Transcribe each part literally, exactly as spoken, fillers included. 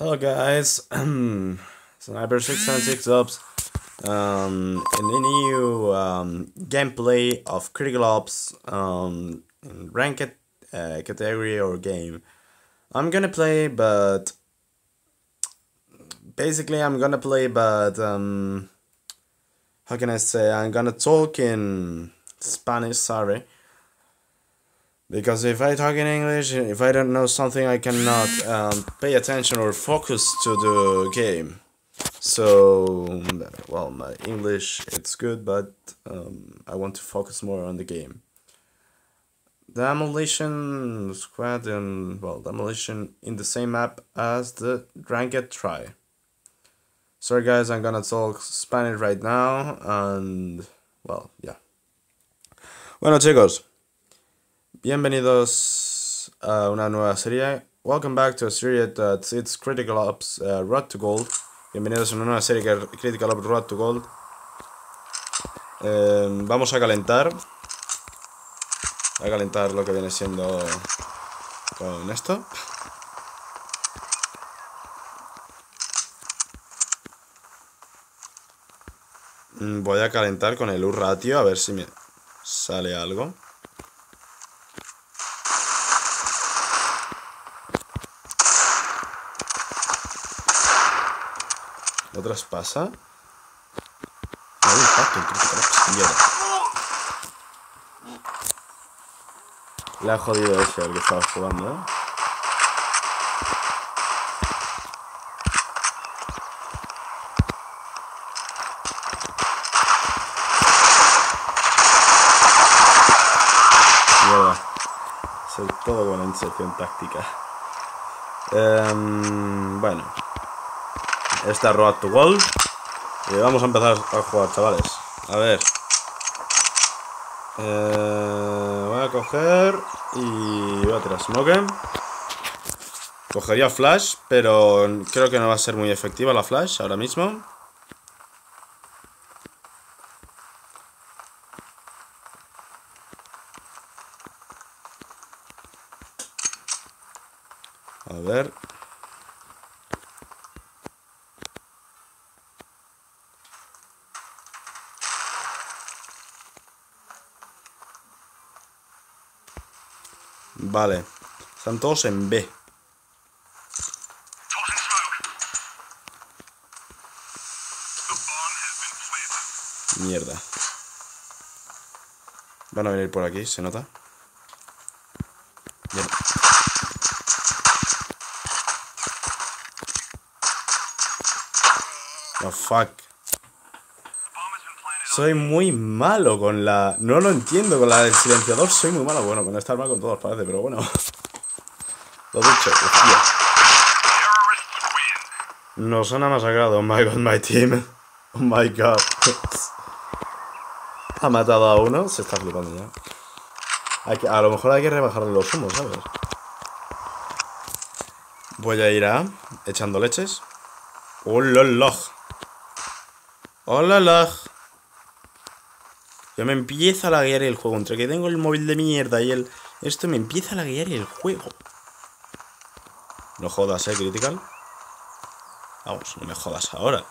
Hello guys, Sniper six seven six Ops, um, in a new um, gameplay of Critical Ops um, in ranked uh, category or game. I'm gonna play, but basically I'm gonna play, but um, how can I say? I'm gonna talk in Spanish. Sorry. Because if I talk in English, if I don't know something, I cannot um, pay attention or focus to the game. So, well, my English, it's good, but um, I want to focus more on the game. Demolition Squad and, well, Demolition in the same map as the Ranked Try. Sorry guys, I'm gonna talk Spanish right now, and, well, yeah. Bueno chicos, bienvenidos a una nueva serie. Welcome back to a series that it's Critical Ops uh, Road to Gold. Bienvenidos a una nueva serie que es Critical Ops Road to Gold. Eh, vamos a calentar. A calentar lo que viene siendo con esto. Voy a calentar con el U-Ratio a ver si me sale algo. ¿Lo traspasa? No hay impacto en Critical Ops. Mierda. Le ha jodido ese al que estaba jugando, ¿eh? Mierda. Soy todo buena inserción táctica. Um, bueno. Esta Road to Gold. Y vamos a empezar a jugar, chavales. A ver. Eh, voy a coger y voy a tirar smoke. Cogería flash, pero creo que no va a ser muy efectiva la flash ahora mismo. A ver. Vale, están todos en B. Mierda. Van a venir por aquí, se nota. Mierda. Oh, fuck. Soy muy malo con la... No lo entiendo, con la del silenciador soy muy malo. Bueno, con esta arma con todos parece, pero bueno. Lo dicho, hostia. Nos han masacrado. Oh my god, my team. Oh my god. Ha matado a uno. Se está flipando ya. Hay que... A lo mejor hay que rebajarle los humos, ¿sabes? Voy a ir a... Echando leches. ¡Hola, log! ¡Hola, log! Ya me empieza a laguear el juego. Entre que tengo el móvil de mierda y el... Esto me empieza a laguear el juego. No jodas, eh, Critical. Vamos, no me jodas ahora.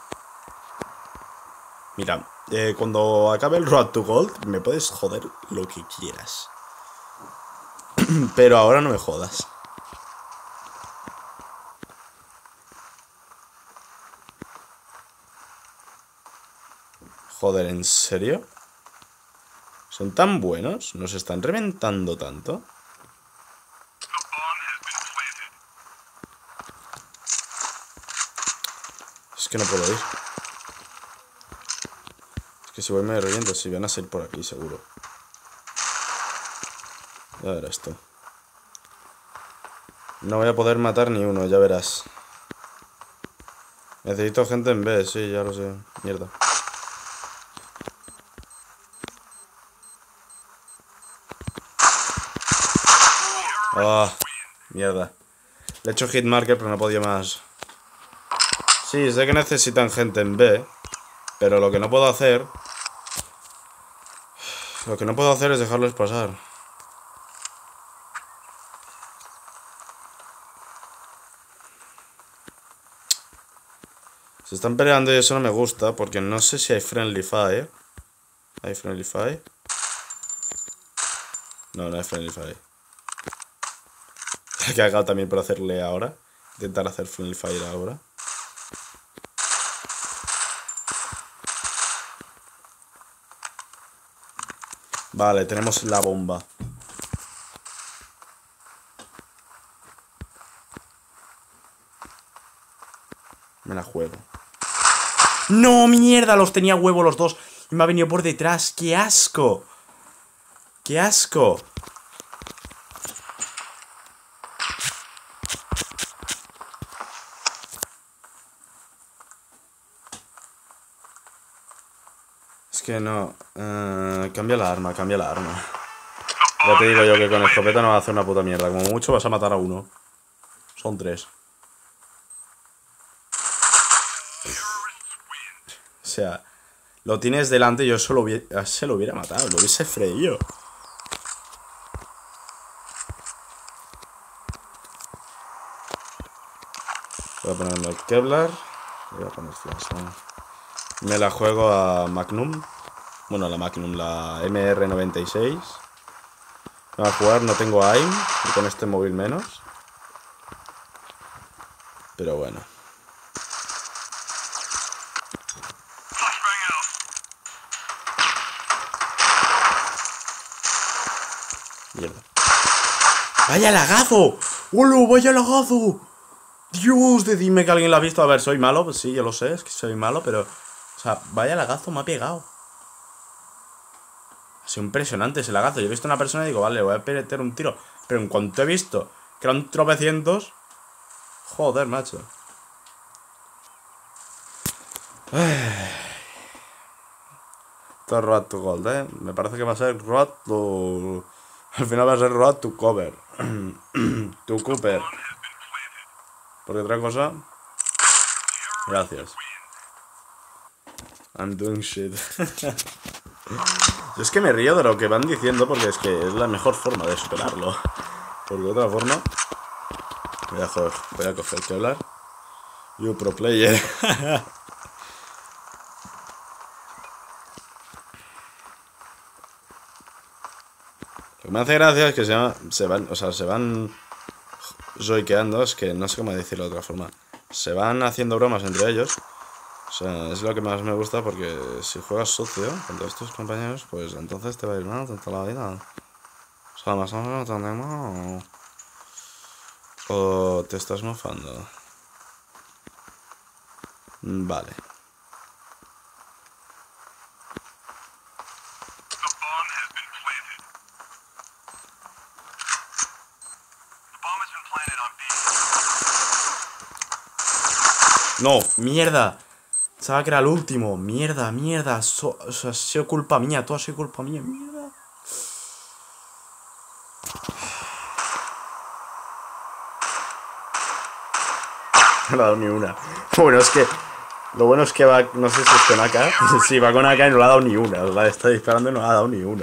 Mira, eh, cuando acabe el Road to Gold, me puedes joder lo que quieras. Pero ahora no me jodas. Joder, ¿en serio? ¿Son tan buenos? ¿Nos están reventando tanto? Es que no puedo ir. Es que si voy me reviento. Si van a ser por aquí, seguro. Ya verás tú. No voy a poder matar ni uno, ya verás. Necesito gente en B, sí, ya lo sé. Mierda. Ah, mierda. Le he hecho hit marker, pero no podía más. Sí, sé que necesitan gente en B, pero lo que no puedo hacer... Lo que no puedo hacer es dejarlos pasar. Se están peleando y eso no me gusta, porque no sé si hay friendly fire. ¿Hay friendly fire? No, no hay friendly fire. He cagado también por hacerle ahora. Intentar hacer friendly fire ahora. Vale, tenemos la bomba. Me la juego. ¡No, mierda! Los tenía huevo los dos. Y me ha venido por detrás. ¡Qué asco! ¡Qué asco! Es que no... Uh, cambia la arma, cambia la arma. Ya te digo yo que con escopeta no va a hacer una puta mierda. Como mucho vas a matar a uno. Son tres. O sea, lo tienes delante y yo solo hubiera, se lo hubiera matado. Lo hubiese freído. Voy a ponerme el Kevlar. Voy a poner flash, ¿no? Me la juego a Magnum. Bueno, la Magnum, la M R noventa y seis. Voy a jugar, no tengo aim. Y con este móvil menos. Pero bueno. Mierda. ¡Vaya lagazo! ¡Hola, vaya lagazo! Dios, decidme que alguien lo ha visto. A ver, soy malo, pues sí, yo lo sé, es que soy malo, pero... O sea, vaya lagazo me ha pegado. Ha sido impresionante ese lagazo. Yo he visto a una persona y digo, vale, voy a meter un tiro. Pero en cuanto he visto que eran tropecientos... Joder, macho. Esto es Road to Gold, ¿eh? Me parece que va a ser Road to... Al final va a ser Road to Cover. To Cooper. Porque otra cosa... Gracias. I'm doing shit. Yo es que me río de lo que van diciendo porque es que es la mejor forma de superarlo. Porque de otra forma... Voy a, joder, voy a coger que hablar. You pro player. Lo que me hace gracia es que se, llama, se van, o sea, se van zoiqueando, es que no sé cómo decirlo de otra forma. Se van haciendo bromas entre ellos. O sea, es lo que más me gusta porque si juegas sucio con todos tus compañeros, pues entonces te va a ir mal toda la vida. O sea, más o menos no tenemos... O te estás mofando. Vale. No, mierda. Pensaba que era el último. Mierda, mierda. So, o sea, ha sido culpa mía. Todo ha sido culpa mía. Mierda. No le ha dado ni una. Bueno, es que... Lo bueno es que va... No sé si es con A K. Sí, va con A K y no le ha dado ni una. La está disparando y no le ha dado ni una.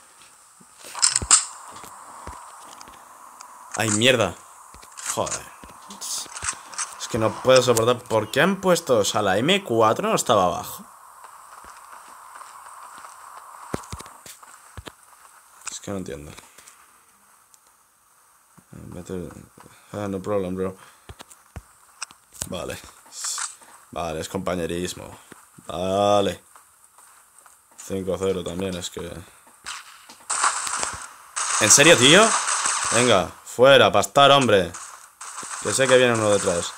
Ay, mierda. Joder. Es que no puedo soportar. ¿Por qué han puesto? O sea, la M cuatro no estaba abajo. Es que no entiendo. Ah, no problem, bro. Vale. Vale, es compañerismo. Vale. cinco cero también, es que... ¿En serio, tío? Venga, fuera, pastar, hombre. Que sé que viene uno detrás.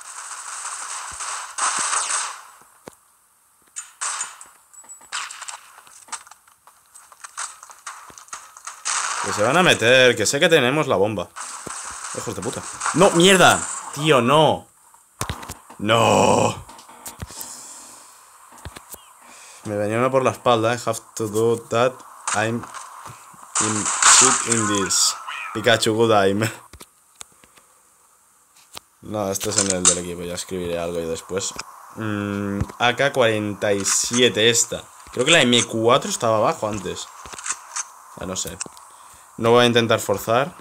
Que se van a meter, que sé que tenemos la bomba. Hijos de puta. ¡No, mierda! Tío, no. ¡No! Me venía uno por la espalda. I have to do that. I'm in shit in this. Pikachu, good aim. No, este es en el del equipo. Ya escribiré algo y después. Mm, A K cuarenta y siete esta. Creo que la M cuatro estaba abajo antes. Ah, no sé. No voy a intentar forzar.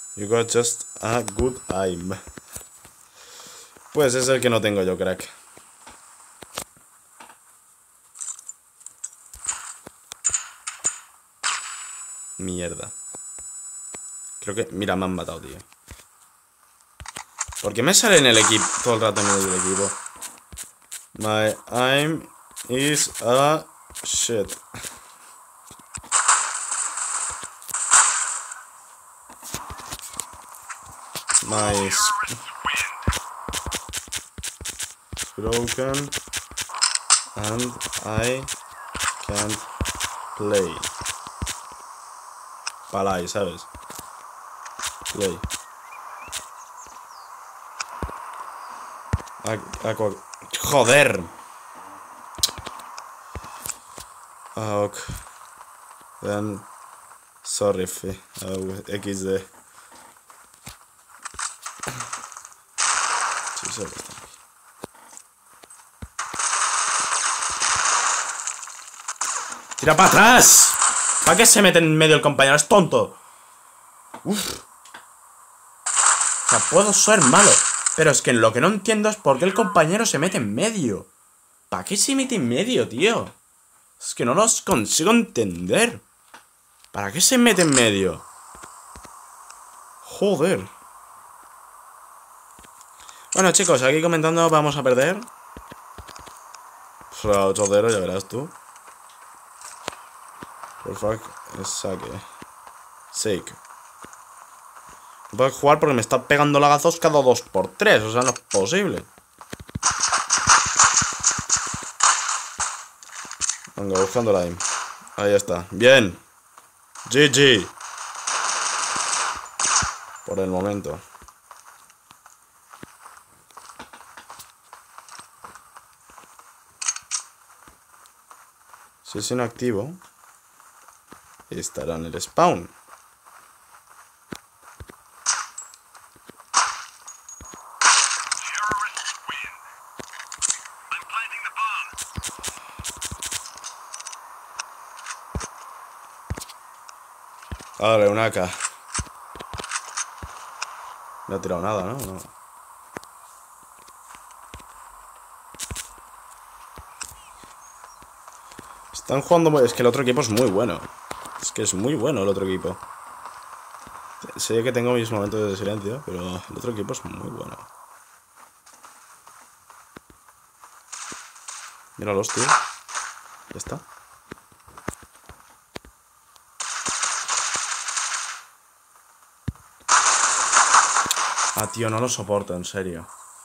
You got just a good aim. Pues es el que no tengo yo, crack. Mierda. Creo que... Mira, me han matado, tío. ¿Por qué me sale en el equipo todo el rato en el equipo? My aim is a shit. My broken and I can't play. Palay, ¿sabes? Play. A, a, joder. Ah, ok. Then sorry, fi. Oh, equis de. Sí, sé que está aquí. ¡Tira para atrás! ¿Para qué se mete en medio el compañero? ¡Es tonto! Uf. O sea, puedo ser malo, pero es que lo que no entiendo es por qué el compañero se mete en medio. ¿Para qué se mete en medio, tío? Es que no los consigo entender. ¿Para qué se mete en medio? Joder. Bueno, chicos, aquí comentando vamos a perder. Pues a ocho cero, ya verás tú. Por fuck, saque. Sake. No puedo jugar porque me está pegando lagazos cada dos por tres. O sea, no es posible. Venga, buscando la aim. Ahí está. Bien. G G. Por el momento. Si es inactivo, estará en el spawn. Vale, una A K. No ha tirado nada, ¿no? No. Están jugando... Es que el otro equipo es muy bueno. Es que es muy bueno el otro equipo. Sé que tengo mis momentos de silencio, pero el otro equipo es muy bueno. Míralos, tío. Ya está. Ah, tío, no lo soporto, en serio.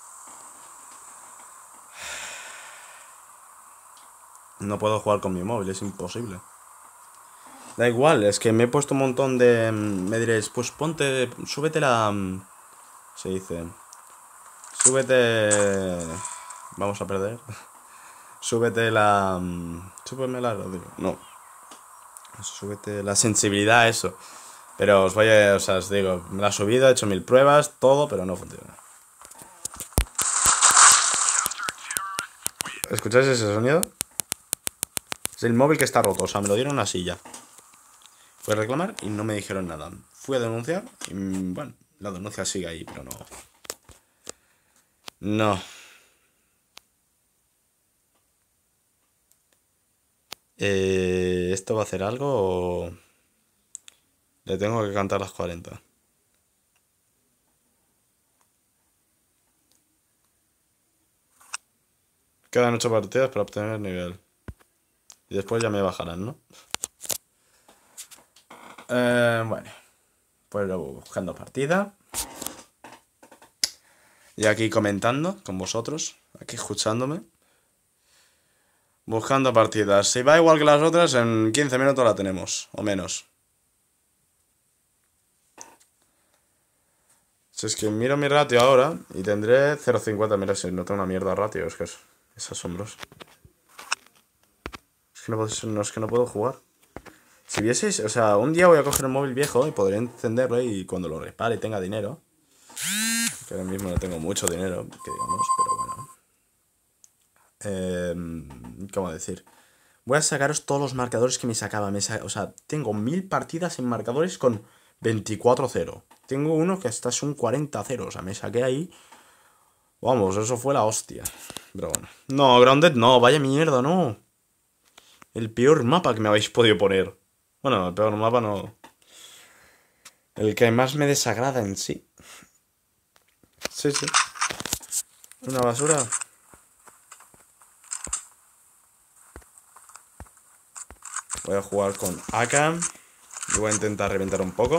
No puedo jugar con mi móvil, es imposible. Da igual, es que me he puesto un montón de... Me diréis, pues ponte... Súbete la... Se dice... Súbete... Vamos a perder. Súbete la... Súbeme la radio. No. Súbete la sensibilidad a eso. Pero os voy a... O sea, os digo, me la he subido, he hecho mil pruebas, todo, pero no funciona. ¿Escucháis ese sonido? Es el móvil que está roto, o sea, me lo dieron así ya. Fui a reclamar y no me dijeron nada. Fui a denunciar y, bueno, la denuncia sigue ahí, pero no. No. Eh, ¿Esto va a hacer algo o...? Le tengo que cantar las cuarenta. Quedan ocho partidas para obtener nivel. Y después ya me bajarán, ¿no? Eh, bueno. Pues luego buscando partida. Y aquí comentando con vosotros. Aquí escuchándome. Buscando partidas. Si va igual que las otras, en quince minutos la tenemos. O menos. Si es que miro mi ratio ahora y tendré cero coma cincuenta. Mira, si no tengo una mierda ratio. Es que es, es asombroso. Es que, no puedo, no, es que no puedo jugar. Si vieseis, o sea, un día voy a coger un móvil viejo y podré encenderlo y cuando lo repare y tenga dinero. Que ahora mismo no tengo mucho dinero, que digamos, pero bueno. Eh, ¿Cómo decir? Voy a sacaros todos los marcadores que me sacaba. Me sa o sea, tengo mil partidas en marcadores con veinticuatro cero. tengo uno que hasta es un cuarenta a cero. O sea, me saqué ahí. Vamos, eso fue la hostia. Pero bueno. No, Grounded no, vaya mierda, no. El peor mapa que me habéis podido poner. Bueno, el peor mapa no. El que más me desagrada en sí. Sí, sí. Una basura. Voy a jugar con A K. Y voy a intentar reventar un poco.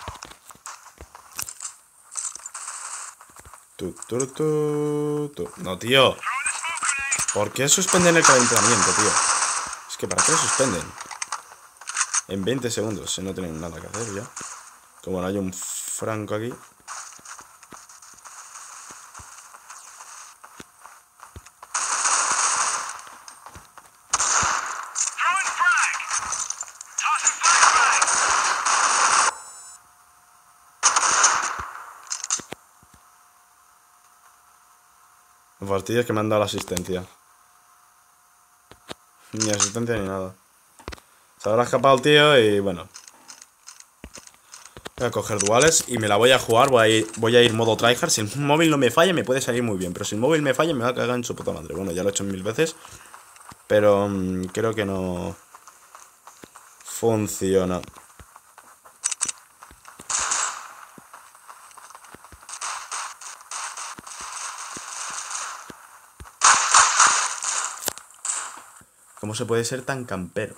Tu, tu, tu, tu. No, tío. ¿Por qué suspenden el calentamiento, tío? Es que ¿para qué lo suspenden? En veinte segundos, si no tienen nada que hacer ya. Como no hay un franco aquí. Lo fastidio es que me han dado la asistencia. Ni asistencia ni nada. Se habrá escapado el tío y bueno. Voy a coger duales y me la voy a jugar. Voy a ir, voy a ir modo tryhard. Si el móvil no me falla me puede salir muy bien. Pero si el móvil me falla me va a cagar en su puta madre. Bueno, ya lo he hecho mil veces. Pero mmm, creo que no funciona. ¿Cómo se puede ser tan campero?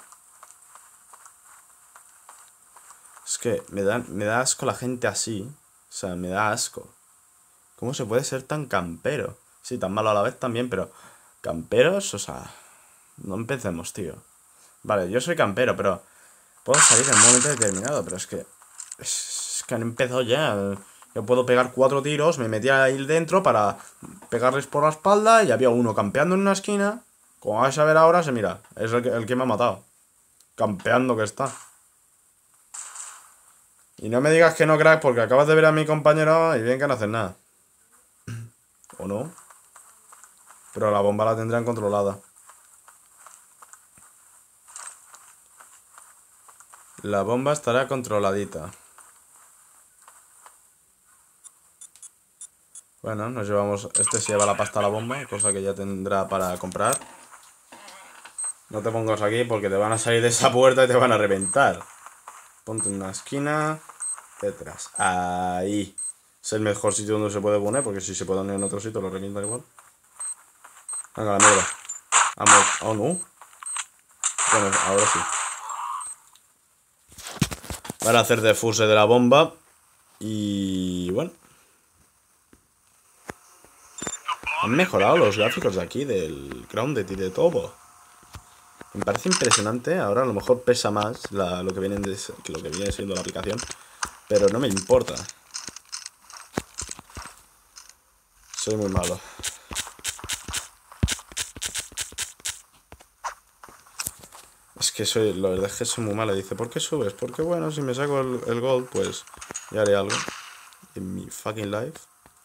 Es que me da, me da asco la gente así. O sea, me da asco. ¿Cómo se puede ser tan campero? Sí, tan malo a la vez también, pero... ¿Camperos? O sea... No empecemos, tío. Vale, yo soy campero, pero... Puedo salir en un momento determinado, pero es que... Es que han empezado ya. Yo puedo pegar cuatro tiros, me metí ahí dentro para pegarles por la espalda y había uno campeando en una esquina. Como vais a ver ahora, se mira. Es el que, el que me ha matado. Campeando que está. Y no me digas que no, crack, porque acabas de ver a mi compañero y bien que no haces nada. ¿O no? Pero la bomba la tendrán controlada. La bomba estará controladita. Bueno, nos llevamos... Este se lleva la pasta a la bomba, cosa que ya tendrá para comprar. No te pongas aquí porque te van a salir de esa puerta y te van a reventar. Ponte en una esquina. Detrás. Ahí. Es el mejor sitio donde se puede poner, porque si se puede poner en otro sitio lo revientan igual. Venga, la mierda. Vamos. Oh, no. Bueno, ahora sí. Van a hacer defuse de la bomba. Y bueno. Han mejorado los gráficos de aquí, del Grounded y de todo. Me parece impresionante. Ahora a lo mejor pesa más la, lo, que viene de, que lo que viene siendo la aplicación. Pero no me importa. Soy muy malo. Es que soy, la verdad es que soy muy malo. Dice, ¿por qué subes? Porque bueno, si me saco el, el gold, pues ya haré algo. En mi fucking life.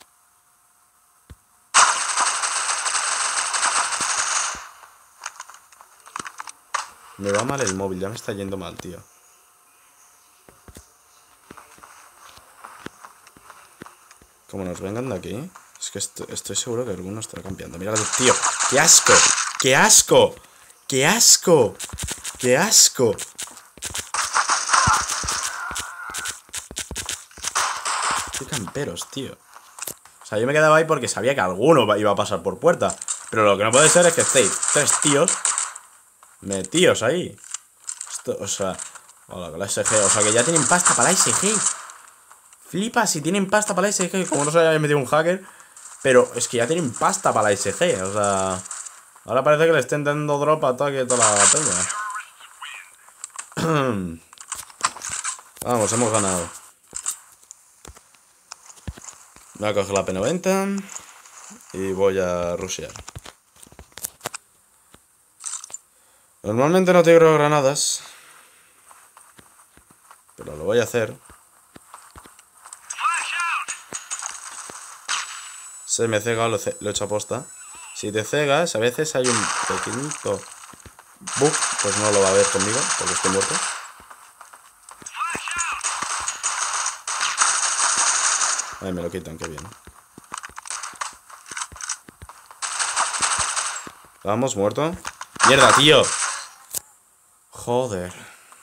Me va mal el móvil, ya me está yendo mal, tío. Como nos vengan de aquí. Es que estoy, estoy seguro que alguno estará campeando. Mira, tío, ¡qué asco! ¡Qué asco! ¡Qué asco! ¡Qué asco! ¡Qué camperos, tío! O sea, yo me quedaba ahí porque sabía que alguno iba a pasar por puerta. Pero lo que no puede ser es que estéis tres tíos metidos ahí. Esto, o sea... Hola, con la S G. O sea, que ya tienen pasta para la S G. Flipa si tienen pasta para la S G. Como no se haya metido un hacker. Pero es que ya tienen pasta para la S G. O sea... Ahora parece que le estén dando drop a ataque toda la peña. Vamos, hemos ganado. Voy a coger la P noventa. Y voy a rushear. Normalmente no tiro granadas. Pero lo voy a hacer. Se me cega, lo, ce lo he hecho a posta. Si te cegas, a veces hay un pequeñito bug. Pues no lo va a ver conmigo, porque estoy muerto. Ay, me lo quitan, qué bien. Vamos, muerto. ¡Mierda, tío! Joder.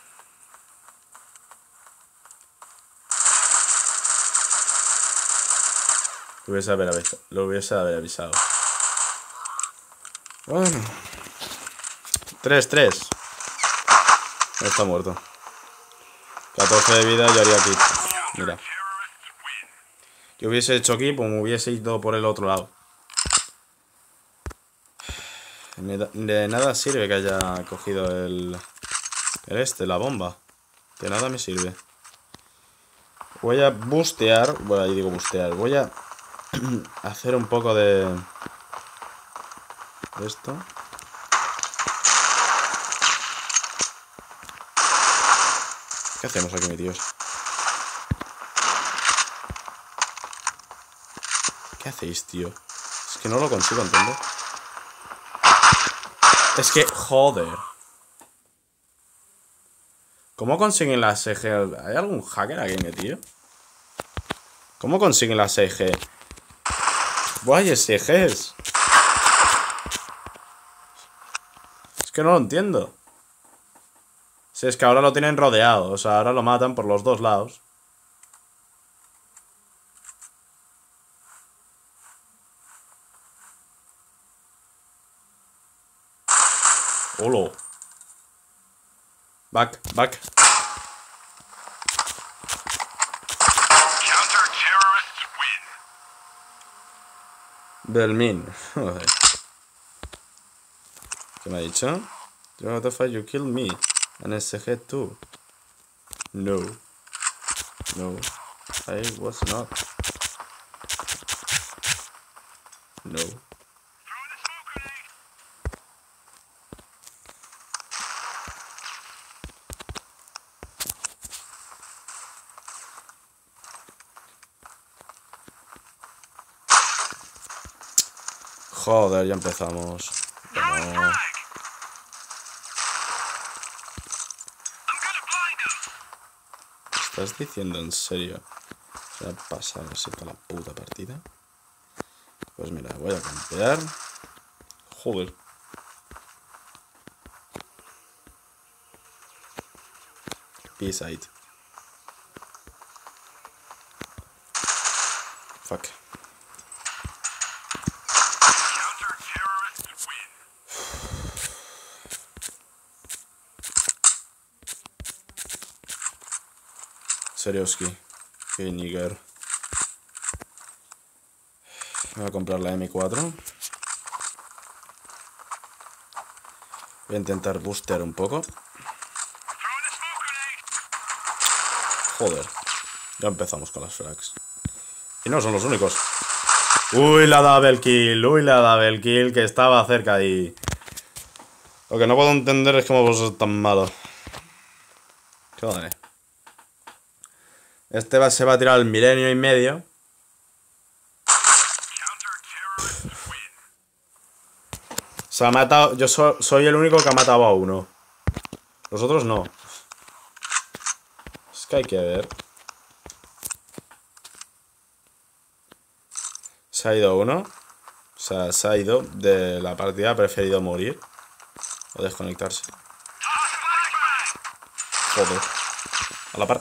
Lo hubiese haber avisado. Lo hubiese haber avisado. Bueno. tres tres. Está muerto. catorce de vida, yo haría aquí. Mira. Yo hubiese hecho aquí, pues me hubiese ido por el otro lado. De nada sirve que haya cogido el... El este, la bomba. De nada me sirve. Voy a bustear. Bueno, ahí digo bustear. Voy a hacer un poco de... Esto. ¿Qué hacemos aquí, mi tíos? ¿Qué hacéis, tío? Es que no lo consigo entender. Es que, joder. ¿Cómo consiguen las E G? ¿Hay algún hacker aquí metido? ¿Cómo consiguen las E G? Buah, es E Gs. Es que no lo entiendo. Si es que ahora lo tienen rodeado. O sea, ahora lo matan por los dos lados. Holo. Back, back. Belmin. Joder. ¿Qué me ha dicho? What the fuck, you killed me. An S G too. No. No. I was not. No. Joder, ya empezamos. No. ¿Estás diciendo en serio? ¿Se ha pasado así toda la puta partida? Pues mira, voy a campear. Joder. B-side. Fuck. Serioski. Qué nigger. Voy a comprar la M cuatro. Voy a intentar boostear un poco. Joder. Ya empezamos con las frags. Y no son los únicos. Uy, la double kill. Uy, la double kill que estaba cerca ahí. Lo que no puedo entender es cómo vos sos tan malo. Joder. Este va, se va a tirar al milenio y medio. Se ha matado. Yo so, soy el único que ha matado a uno. Los otros no. Es que hay que ver. Se ha ido uno. O sea, se ha ido de la partida. Ha preferido morir. O desconectarse. Joder. A la par.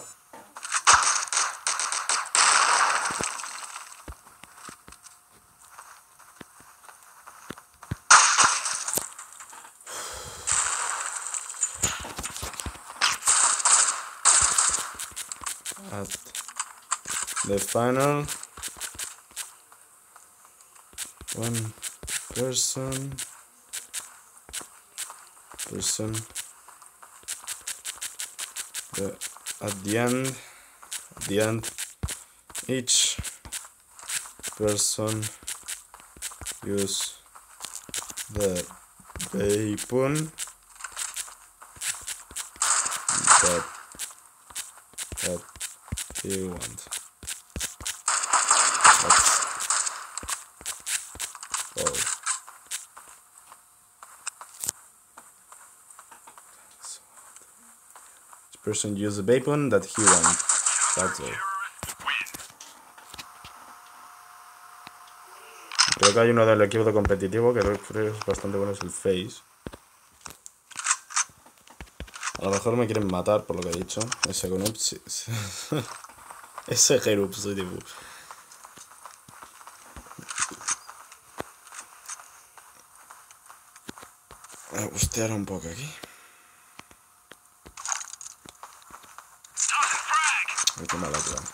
At the final, one person, person, the, at the end, at the end, each person use the weapon that that you want. That's all. Each person use the weapon that he wants. That's all. Creo que hay uno del equipo de competitivo que creo que es bastante bueno, es el Face. A lo mejor me quieren matar por lo que he dicho. Ese con Ups. Ese Gerup, soy tipo. Voy a bustear un poco aquí. Ay, qué mala, tío.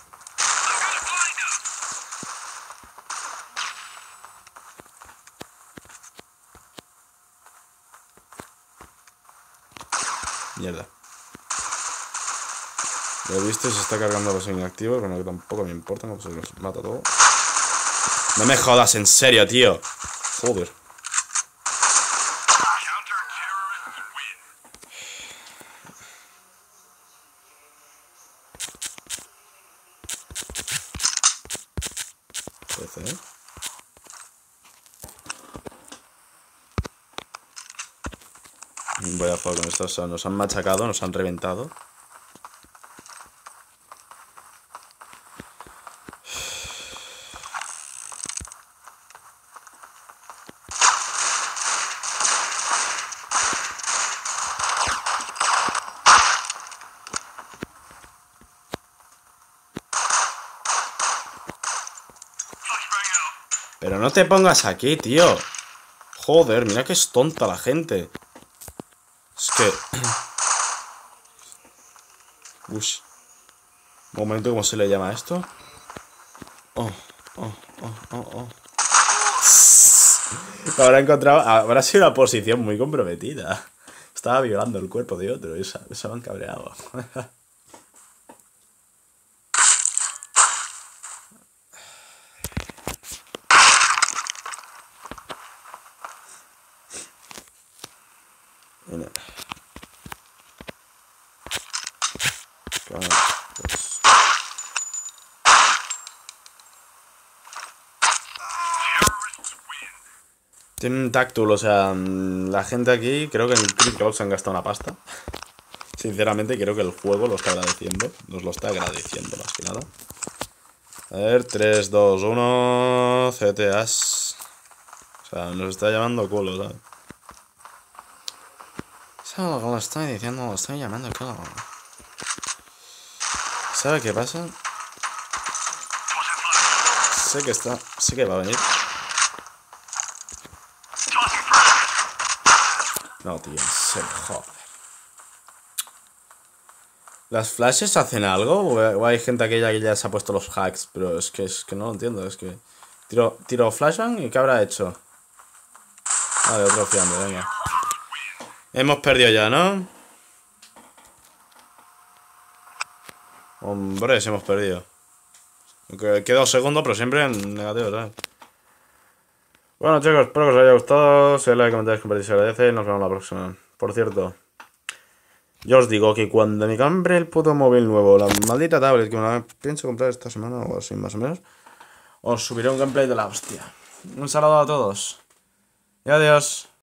Mierda. Lo he visto y se está cargando los inactivos, bueno, que tampoco me importa, no, pues los mata todo. No me jodas, en serio, tío. Joder. ¿eh? Voy a jugar con estos, nos han machacado, nos han reventado. Pero no te pongas aquí, tío. Joder, mira que es tonta la gente. Es que... Ush. Momento, ¿cómo se le llama esto? Oh, oh, oh, oh, oh. Habrá encontrado... Habrá sido una posición muy comprometida. Estaba violando el cuerpo de otro y se, se me han cabreado. Mira. Claro, pues. Tienen un táctil, o sea, la gente aquí, creo que en el Click Roll se han gastado una pasta. Sinceramente, creo que el juego lo está agradeciendo. Nos lo está agradeciendo, más que nada. A ver, tres, dos, uno, C T As. O sea, nos está llamando culo, ¿sabes? ¿Sabes lo que lo estoy diciendo? Lo estoy llamando culo. ¿Sabe qué pasa? Sé que está... Sé que va a venir. No, tío, en serio, joder. ¿Las flashes hacen algo? ¿O hay gente aquella que ya se ha puesto los hacks? Pero es que, es que no lo entiendo, es que... Tiro, tiro flashbang y ¿qué habrá hecho? Vale, otro fiambre, venga. Hemos perdido ya, ¿no? Hombre, si hemos perdido. Aunque queda un segundo, pero siempre en negativo, ¿sabes? Bueno, chicos, espero que os haya gustado. Si like, comentarios, compartir, se agradece. Y nos vemos la próxima. Por cierto, yo os digo que cuando me compre el puto móvil nuevo, la maldita tablet que me la pienso comprar esta semana o así más o menos, os subiré un gameplay de la hostia. Un saludo a todos. Y adiós.